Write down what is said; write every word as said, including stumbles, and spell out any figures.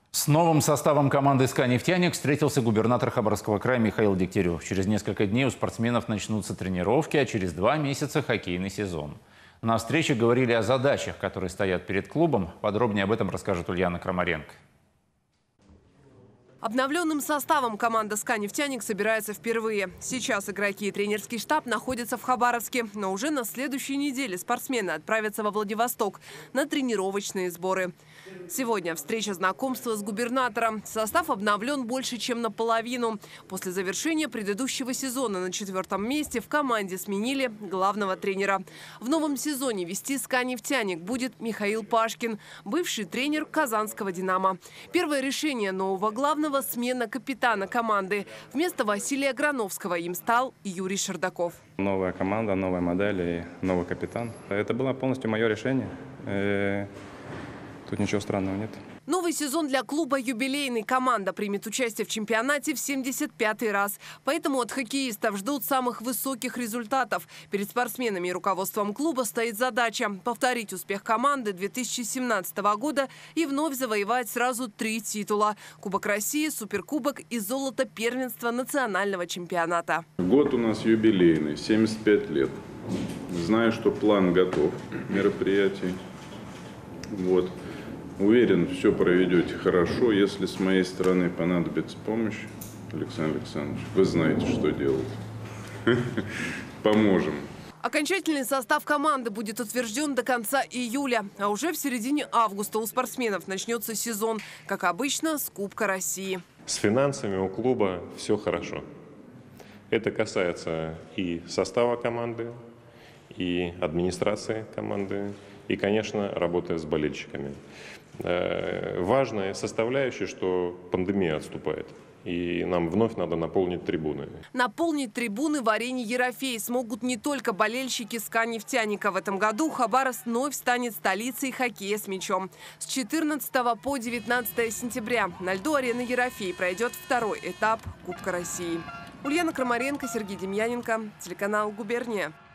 С новым составом команды «СКА Нефтяник» встретился губернатор Хабаровского края Михаил Дегтярев. Через несколько дней у спортсменов начнутся тренировки, а через два месяца хоккейный сезон. На встрече говорили о задачах, которые стоят перед клубом. Подробнее об этом расскажет Ульяна Крамаренко. Обновленным составом команда «СКА Нефтяник» собирается впервые. Сейчас игроки и тренерский штаб находятся в Хабаровске, но уже на следующей неделе спортсмены отправятся во Владивосток на тренировочные сборы. Сегодня встреча знакомства с губернатором. Состав обновлен больше, чем наполовину. После завершения предыдущего сезона на четвертом месте в команде сменили главного тренера. В новом сезоне вести «СКА Нефтяник» будет Михаил Пашкин, бывший тренер казанского «Динамо». Первое решение нового главного – смена капитана команды. Вместо Василия Грановского им стал Юрий Шердаков. Новая команда, новая модель и новый капитан. Это было полностью мое решение. И тут ничего странного нет. Новый сезон для клуба юбилейный. Команда примет участие в чемпионате в семьдесят пятый раз. Поэтому от хоккеистов ждут самых высоких результатов. Перед спортсменами и руководством клуба стоит задача – повторить успех команды две тысячи семнадцатого года и вновь завоевать сразу три титула – Кубок России, Суперкубок и золото первенства национального чемпионата. Год у нас юбилейный, семьдесят пять лет. Знаю, что план готов мероприятий. Вот. Уверен, все проведете хорошо. Если с моей стороны понадобится помощь, Александр Александрович, вы знаете, что делать. Поможем. Окончательный состав команды будет утвержден до конца июля. А уже в середине августа у спортсменов начнется сезон. Как обычно, с Кубка России. С финансами у клуба все хорошо. Это касается и состава команды, и администрации команды, и, конечно, работы с болельщиками. Важная составляющая, что пандемия отступает. И нам вновь надо наполнить трибуны. Наполнить трибуны в арене «Ерофей» смогут не только болельщики «СКА Нефтяника». В этом году Хабаровск вновь станет столицей хоккея с мячом. С четырнадцатого по девятнадцатое сентября на льду арены «Ерофей» пройдет второй этап Кубка России. Ульяна Крамаренко, Сергей Демьяненко, телеканал «Губерния».